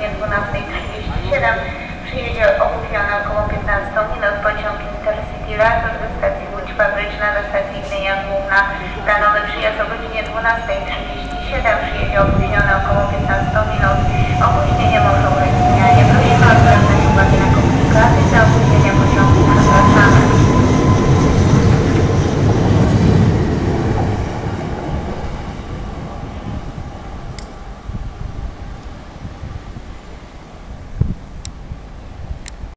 godzinie 12:37 przyjedzie opóźniony około 15 minut pociąg Intercity Razor ze stacji Łódź Fabryczna do stacji Gdynia Główna. Planowy przyjazd o godzinie 12:37 przyjedzie opóźniony około 15 minut. Opóźnienie może ulec zmianie.